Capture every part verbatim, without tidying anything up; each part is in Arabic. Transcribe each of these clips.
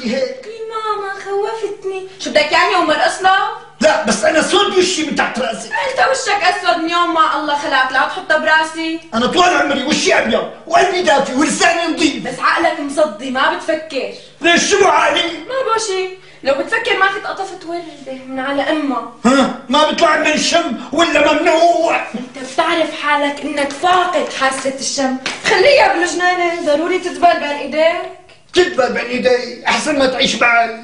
تعملي هيك؟ يا ماما خوفتني. شو بدك يعني يوم مرقصنا؟ لا بس انا سود وشي من تحت راسي. انت وشك اسود من يوم ما الله خلقك، لا تحطها براسي. انا طول عمري وشي ابيض وقلبي دافي ولساني نظيف. بس عقلك مصدي ما بتفكر. ليش شو عقلي؟ ما بشي، لو بتفكر ما كنت قطفت ورده من على امها. ها ما بيطلع من الشم ولا ممنوع؟ انت بتعرف حالك انك فاقد حاسه الشم، خليها بالجنانه، ضروري تتبل بين ايديك. تتبل بين ايدي احسن ما تعيش معي.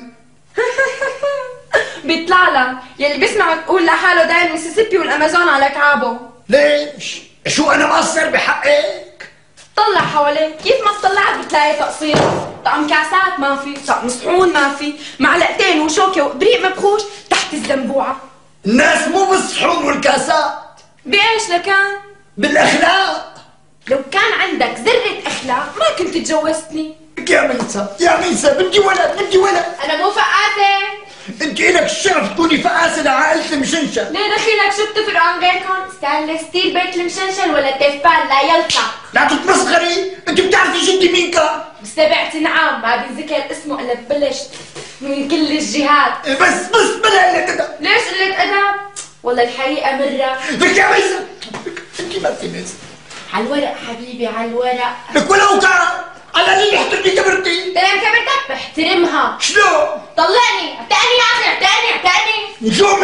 بيطلع لها يلي بيسمعك تقول لحاله دايم المسيسيبي والامازون على كعبه. ليش؟ شو انا مقصر بحقك؟ طلع حواليك، كيف ما تطلعت بتلاقي تقصير. طعم كاسات ما في، طعم صحون ما في، معلقتين وشوكه وابريق مبخوش تحت الزنبوعه. الناس مو بالصحون والكاسات. بايش لكان؟ بالاخلاق. لو كان عندك ذره اخلاق ما كنت تجوزتني. يا ميسا يا ميسا بدي ولد بدي ولد. انا مو فقاسه. انت الك الشرف تكوني فقاسه لعائله المشنشن. ليه دخيلك شو بتفرق عن غيركم؟ ستانلس ستيل بيت المشنشن ولا تيفال لا يلصق؟ لا تتمسخري، انت بتعرفي جدي مين كان؟ بسبع نعام ما بينذكر اسمه الا ببلش من كل الجهات. بس بس بلا قلة ادب. ليش قلة ادب؟ والله الحقيقة مرة. لك يا ميسا انت ما في ميسا. على الورق حبيبي على الورق. لك ولو كان على اللي يحترمي كبرتي. تمام كبرتك بحترمها. شلون؟ طلقني، اعتقني يا اخي اعتقني اعتقني. شو